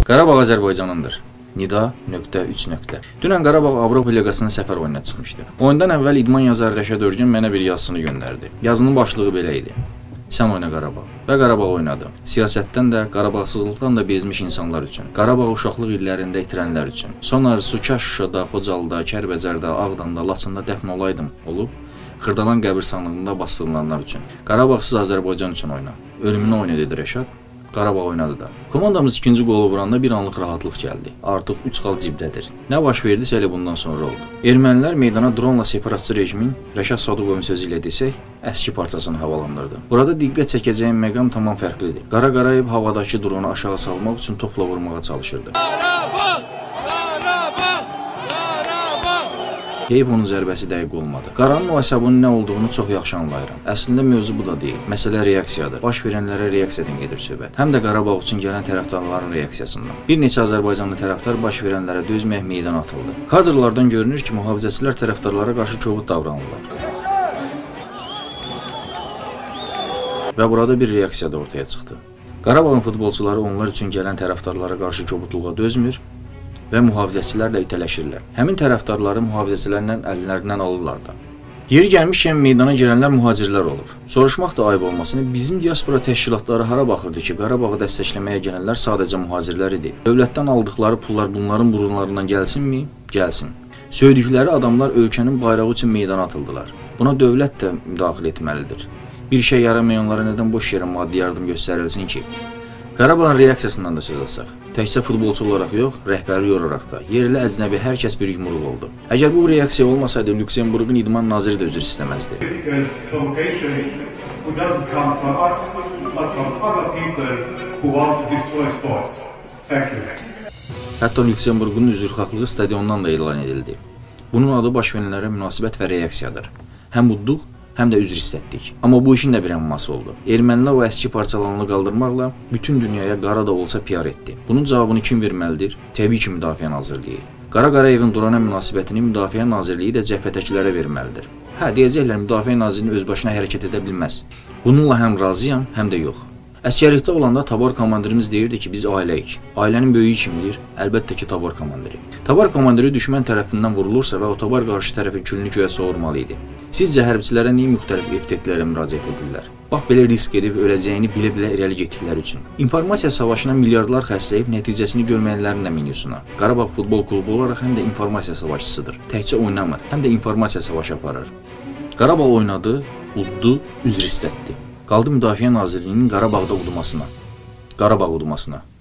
Qarabağ Azərbaycanındır. Nida.3. Dünən Qarabağ Avropa Liqasının səfər oyununa çıxmışdı. Oyundan əvvəl idman yazarı Rəşad Örgün mənə bir yazısını göndərdi. Yazının başlığı belə idi. Sən oyna Qarabağ. Və Qarabağ oynadı. Siyasətdən də, Qarabağsızlıqdan da bezmiş insanlar üçün, Qarabağ uşaqlıq illərində itirənlər üçün. Son arzusu kaş Şuşada, Xocalıda, Kəlbəcərdə, Ağdamda, Laçında dəfn olaydım olub, Xırdalan qəbirstanlığında basdırılanlar üçün. Qarabağsız Azərbaycan üçün oyna. Ölümünü oyna dedi Rəşad. Qarabağ oynadı da. Komandamız ikinci qolu vuranda bir anlıq rahatlıq gəldi. Artıq 3 xal cibdədir. Nə baş verdisə elə bundan sonra oldu. Ermənilər meydana dronla separatçı rejimin, Rəşad Sadıqovun sözü ilə desək, əski parçasını havalandırdı. Burada diqqət çəkəcəyim məqam tamam fərqlidir. Qara Qarayev havadakı dronu aşağı salmaq üçün topla vurmağa çalışırdı. Heyf onun zərbəsi dəqiq olmadı. Qaranın o əsəbinin nə olduğunu çox yaxşı anlayıram. Əslində mövzu bu da deyil. Məsələ reaksiyadır. Baş verənlərə reaksiyadan gedir söhbət. Həm də Qarabağ üçün gələn tərəfdarların reaksiyasından. Bir neçə Azərbaycanlı tərəfdar baş verənlərə dözməyək meydana atıldı. Kadrlardan görünür ki, mühafizəçilər tərəfdarlara qarşı kobud davranırlar. Və burada bir reaksiya da ortaya çıxdı. Qarabağın futbolçuları onlar üçün gələn tərəfdarlara qarşı kobudluğa dözmür və mühafizəçilərlə itələşirlər. Həmin tərəfdarları mühafizəçilərlə əllərindən alırlar da. Yeri gəlmişkən meydana girənlər mühacirlər olub. Soruşmaq da ayıb olmasını, bizim diaspora təşkilatları hara baxırdı ki, Qarabağı dəstəkləməyə gələnlər sadəcə mühacirlər idi. Dövlətdən aldıqları pullar bunların burunlarından gəlsinmi? Gəlsin. Söydükləri adamlar ölkənin bayrağı üçün meydana atıldılar. Buna dövlət də müdaxilə etməlidir. Bir şey yaramayanlara nədən boş yerə maddi yardım göstərilsin ki? Qarabağın reaksiyasından da söz alsaq. Təkcə futbolçu olaraq yox, rəhbəri yoraraq da, yerli əcnəbi hər kəs bir yumruq oldu. Əgər bu reaksiya olmasaydı, Lüksemburqun idman naziri də üzr istəməzdi. Hətta Lüksemburqun üzrxahlıq stadiondan da elan edildi. Bunun adı baş verənlərə münasibət və reaksiyadır. Həm udduq, həm də üzr istətdik. Amma bu işin də bir əmması oldu. Ermənilər o əski parçalarını qaldırmaqla bütün dünyaya qara da olsa PR etdi. Bunun cavabını kim verməlidir? Təbii ki, Müdafiə Nazirliyi. Qara Qarayevin Durana münasibətini Müdafiə Nazirliyi də cəbhədəkilərə verməlidir. Hə, deyəcəklər, Müdafiə Nazirliyi öz başına hərəkət edə bilməz. Bununla həm razıyam, həm də yox. Əskərlikdə olanda tabar komandirimiz deyirdi ki, biz ailəyik. Ailənin böyüyü kimdir? Əlbəttə ki, tabar komandiri. Tabar komandiri düşmən tərəfindən vurulursa və o tabar qarşı tərəfi külünü göyə soğurmalı idi. Sizcə hərbiçilərə niyə müxtəlif epitetlərə müraciət edirlər? Bax, belə risk edib öləcəyini bilə-bilə irəli getdikləri üçün. İnformasiya savaşına milyardlar xərcləyib nəticəsini görməyənlərin də minyusuna. Qarabağ futbol klubu olaraq həm də informasiya savaşçısıdır. Təkcə oynamır, həm də informasiya savaşı aparır. Qarabağ oynadı, uddu, üzr istətdi. Qaldı Müdafiə Nazirliyinin Qarabağda udmasına. Qarabağ udmasına.